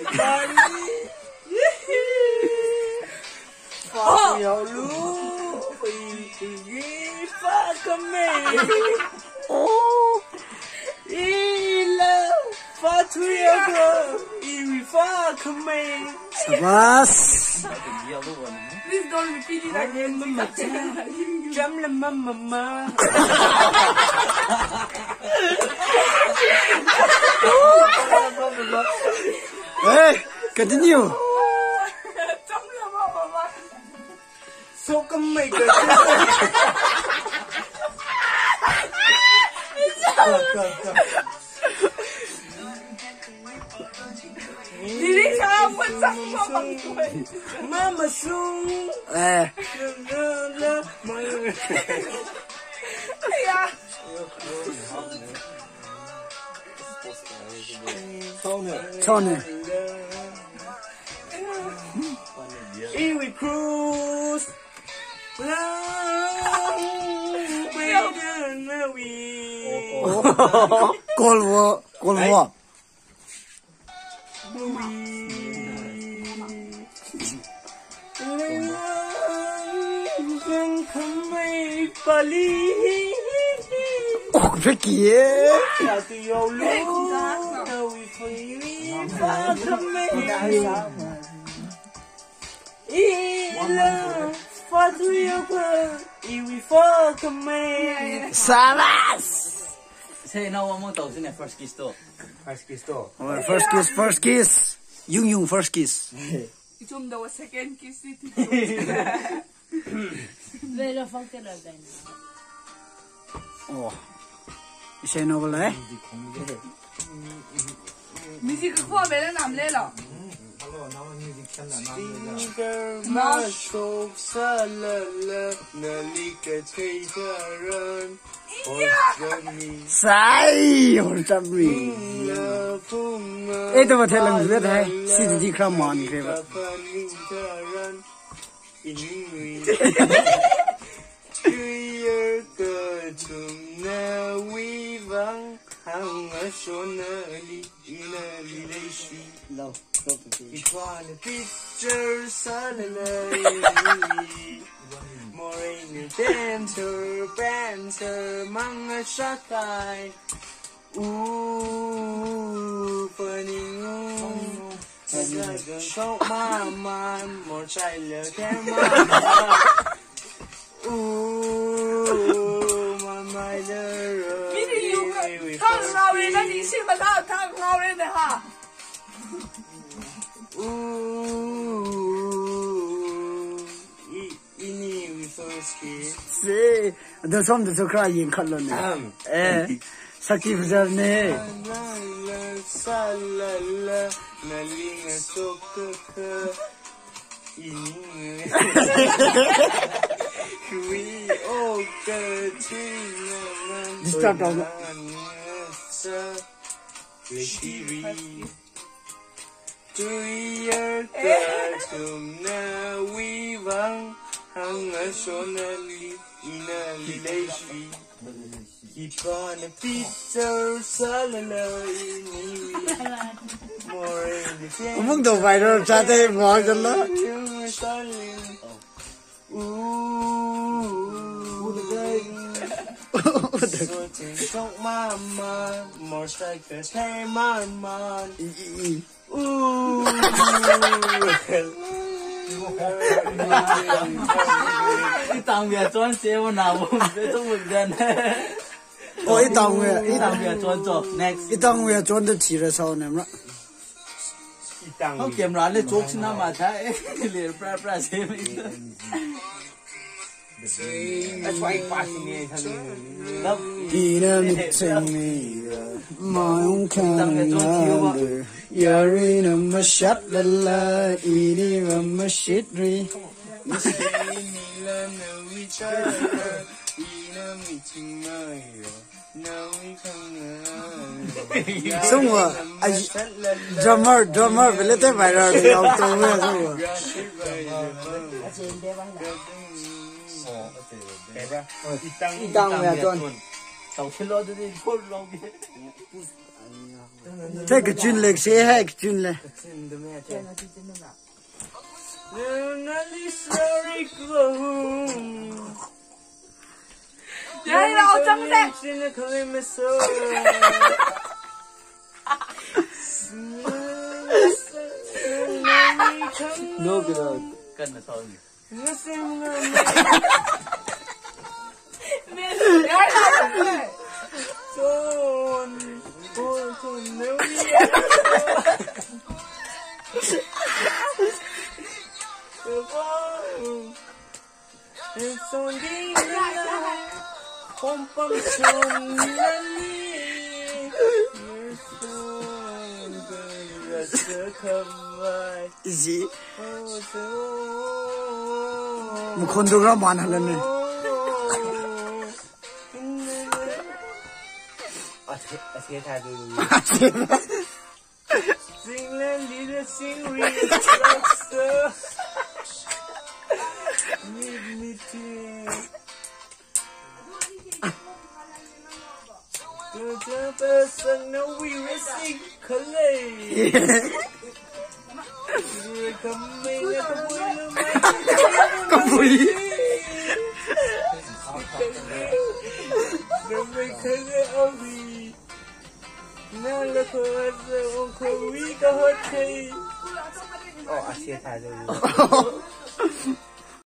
Yêu lũ phá cầm mê Ila phá thuy cơ phá cầm mê Sabas. Please don't repeat it again. Chấm là mama. Hey, continue. Chấm là mama. Số cầm mê cơ Đi sao vẫn chẳng có bằng tuổi. Mama sung. Tony. Iwi Cruz. Cold War. Cold War. Oh, Ricky, Salas! Say now one more thousand at first kiss though. First kiss to. First kiss. Yung first kiss. Itum daw second kiss it. Velo fakta lang din. Oh. Isay novel eh? Music ko ba na namle lo. Masuk salala nalika cairan Sai, hold up me. Ito ba talang duet hai? Sidi kraman kreba. Low. Ikwane picture salary Moraine dancer banter mga sakay Paning Sagang sok mama More chile kema my love Mini you tang ngao rin na ni si ba tang ngao rin ha. See, the song that's crying color. Sakti Fazarne. Start on Keep on a picture salary more Among the viral chat more than mama more strikers hey man Tao về chọn xe nào cũng biết trong một dân. Ôi tao về chọn chọn next. Tao về chọn được chỉ là sao nè mà. Không kiếm ra lấy chốt xin mà thấy liền pra xe mình. That's why I'm passing it. My own calendar. You're in a mashot la eating a mashitry. Somewhere, drummer, will let them viral out somewhere. Itang về chọn. Tàu xe lo đi phun lo đi. thế cái chuyên lệch xe hay cái chuyên lệch Đấy đâu trắng đẹp. No cái đó cần là thôi. Đấy đâu trắng đẹp. gì một con đồ ra màn lần này Sing land leader sing real sir. Need me to. The person no we racing clay. Coming at the wheel. Come vui Nó là khởi sự ông khởi quý có hết khi. Ồ, à, chia thải rồi.